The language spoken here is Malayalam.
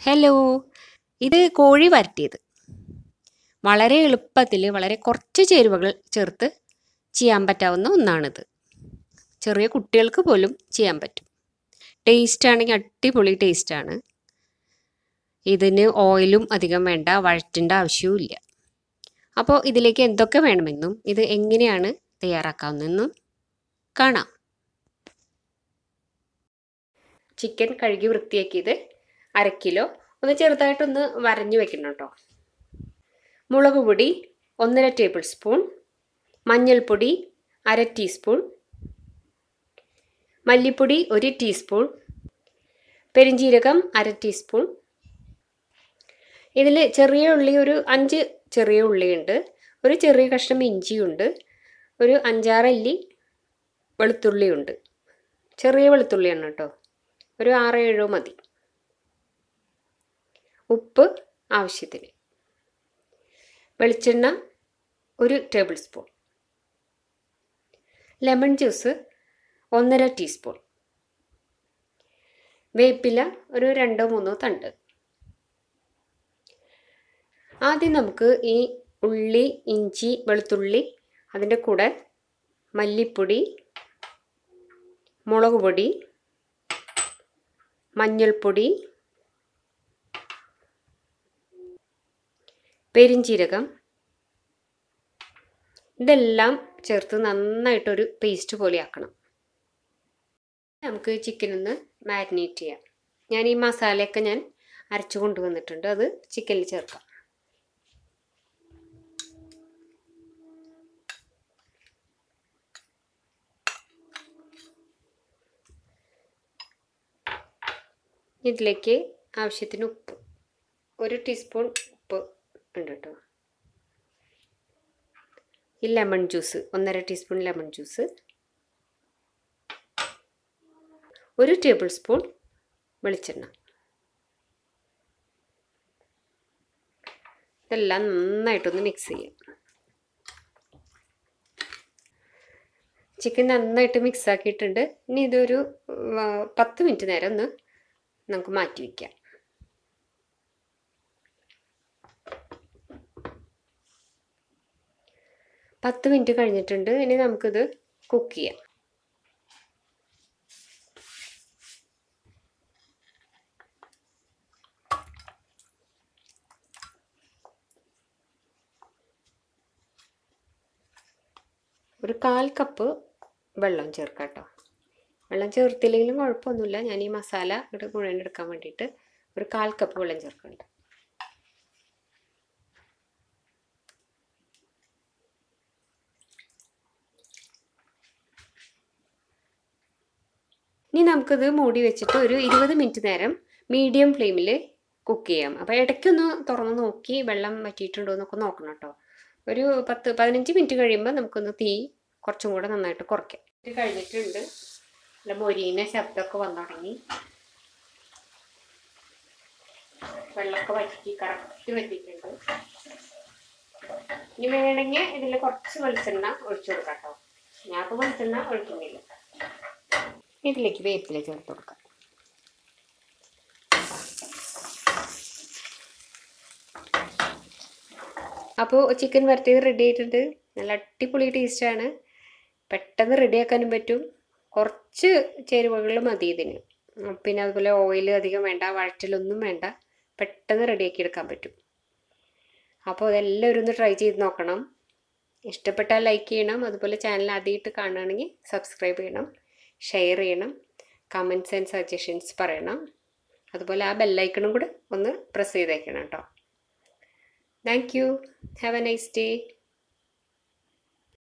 ഹലോ, ഇത് കോഴി വരട്ടിയത്. വളരെ എളുപ്പത്തിൽ വളരെ കുറച്ച് ചേരുവകൾ ചേർത്ത് ചെയ്യാൻ പറ്റാവുന്ന ഒന്നാണിത്. ചെറിയ കുട്ടികൾക്ക് പോലും ചെയ്യാൻ പറ്റും. ടേസ്റ്റ് ആണെങ്കിൽ അടിപൊളി ടേസ്റ്റാണ്. ഇതിന് ഓയിലും അധികം വേണ്ട, വഴറ്റേണ്ട ആവശ്യവും ഇല്ല. അപ്പോൾ ഇതിലേക്ക് എന്തൊക്കെ വേണമെന്നും ഇത് എങ്ങനെയാണ് തയ്യാറാക്കാവുന്നതെന്നും കാണാം. ചിക്കൻ കഴുകി വൃത്തിയാക്കിയത് 1/2 കിലോ. ഒന്ന് ചെറുതായിട്ടൊന്ന് വരഞ്ഞു വെക്കണം കേട്ടോ. മുളക് പൊടി 1.5 ടേബിൾ സ്പൂൺ, മഞ്ഞൾപ്പൊടി 1/2 ടീസ്പൂൺ, മല്ലിപ്പൊടി 1 ടീസ്പൂൺ, പെരിഞ്ജീരകം 1/2 ടീസ്പൂൺ. ഇതിൽ ചെറിയ ഉള്ളി ഒരു 5 ചെറിയ ഉള്ളിയുണ്ട്, ഒരു ചെറിയ കഷ്ണം ഇഞ്ചിയുണ്ട്, ഒരു 5-6 അല്ലി വെളുത്തുള്ളിയുണ്ട്. ചെറിയ വെളുത്തുള്ളിയാണ് കേട്ടോ, ഒരു 6-7 മതി. ഉപ്പ് ആവശ്യത്തിന്. വെളിച്ചെണ്ണ 1 tablespoon. Lemon juice 1.5 teaspoon. വേപ്പില ഒരു 2-3 തണ്ട്. ആദ്യം നമുക്ക് ഈ ഉള്ളി, ഇഞ്ചി, വെളുത്തുള്ളി, അതിൻ്റെ കൂടെ മല്ലിപ്പൊടി, മുളക് പൊടി, മഞ്ഞൾപ്പൊടി, പെരിഞ്ജീരകം, ഇതെല്ലാം ചേർത്ത് നന്നായിട്ടൊരു പേസ്റ്റ് പോലെ ആക്കണം. നമുക്ക് ചിക്കൻ ഒന്ന് മാരിനേറ്റ് ചെയ്യാം. ഞാൻ ഈ മസാലയൊക്കെ അരച്ചു കൊണ്ടുവന്നിട്ടുണ്ട്, അത് ചിക്കനിൽ ചേർക്കാം. ഇതിലേക്ക് ആവശ്യത്തിന് ഉപ്പ്, 1 ടീസ്പൂൺ ഉപ്പ് ഉണ്ട് കേട്ടോ. ഈ lemon juice 1.5 teaspoon lemon juice, 1 tablespoon വെളിച്ചെണ്ണ. ഇതെല്ലാം നന്നായിട്ടൊന്ന് മിക്സ് ചെയ്യാം. ചിക്കൻ നന്നായിട്ട് മിക്സ് ആക്കിയിട്ടുണ്ട്. ഇനി ഇതൊരു 10 മിനിറ്റ് നേരം ഒന്ന് നമുക്ക് മാറ്റി വയ്ക്കാം. പത്ത് മിനിറ്റ് കഴിഞ്ഞിട്ടുണ്ട്. ഇനി നമുക്കിത് കുക്ക് ചെയ്യാം. ഒരു 1/4 കപ്പ് വെള്ളം ചേർക്കാം കേട്ടോ. വെള്ളം ചേർത്തില്ലെങ്കിലും കുഴപ്പമൊന്നുമില്ല. ഞാൻ ഈ മസാല ഇവിടെ മുഴുവൻ എടുക്കാൻ വേണ്ടിയിട്ട് ഒരു 1/4 കപ്പ് വെള്ളം ചേർക്കുന്നുണ്ട്. ഇനി നമുക്കിത് മൂടി വെച്ചിട്ട് ഒരു 20 മിനിറ്റ് നേരം മീഡിയം ഫ്ലെയിമിൽ കുക്ക് ചെയ്യാം. അപ്പോൾ ഇടയ്ക്കൊന്ന് തുറന്ന് നോക്കി വെള്ളം വറ്റിയിട്ടുണ്ടോ എന്നൊക്കെ നോക്കണം കേട്ടോ. ഒരു 10-15 മിനിറ്റ് കഴിയുമ്പോൾ നമുക്കൊന്ന് തീ കുറച്ചും കൂടെ നന്നായിട്ട് കുറയ്ക്കാം. ഇത് കഴിഞ്ഞിട്ടുണ്ട്. നല്ല മൊരീന ശബ്ദമൊക്കെ വന്നു തുടങ്ങി. വെള്ളമൊക്കെ വറ്റി കറക്റ്റ് വറ്റിയിട്ടുണ്ട്. ഇനി വേണമെങ്കിൽ ഇതിൽ കുറച്ച് വെളിച്ചെണ്ണ ഒഴിച്ചു കൊടുക്കാം കേട്ടോ. ഞാനിപ്പോൾ വെളിച്ചെണ്ണ ഒഴിക്കുന്നില്ല. ഇതിലേക്ക് വേപ്പില ചേർത്ത് കൊടുക്കാം. അപ്പോൾ ചിക്കൻ വരട്ടിയത് റെഡി ആയിട്ടുണ്ട്. നല്ല അടിപൊളി ടേസ്റ്റാണ്. പെട്ടെന്ന് റെഡിയാക്കാനും പറ്റും. കുറച്ച് ചേരുവകൾ മതി ഇതിന്. പിന്നെ അതുപോലെ ഓയിൽ അധികം വേണ്ട, വഴറ്റലൊന്നും വേണ്ട. പെട്ടെന്ന് റെഡിയാക്കി എടുക്കാൻ പറ്റും. അപ്പോൾ അതെല്ലാവരും ഒന്ന് ട്രൈ ചെയ്ത് നോക്കണം. ഇഷ്ടപ്പെട്ടാൽ ലൈക്ക് ചെയ്യണം. അതുപോലെ ചാനൽ ആദ്യമായിട്ട് കാണുകയാണെങ്കിൽ സബ്സ്ക്രൈബ് ചെയ്യണം, ഷെയർ ചെയ്യണം, കമൻറ്റ്സ് ആൻഡ് സജഷൻസ് പറയണം. അതുപോലെ ആ ബെല്ലൈക്കണും കൂടെ ഒന്ന് പ്രസ് ചെയ്തേക്കണം കേട്ടോ. Thank you. Have a nice day.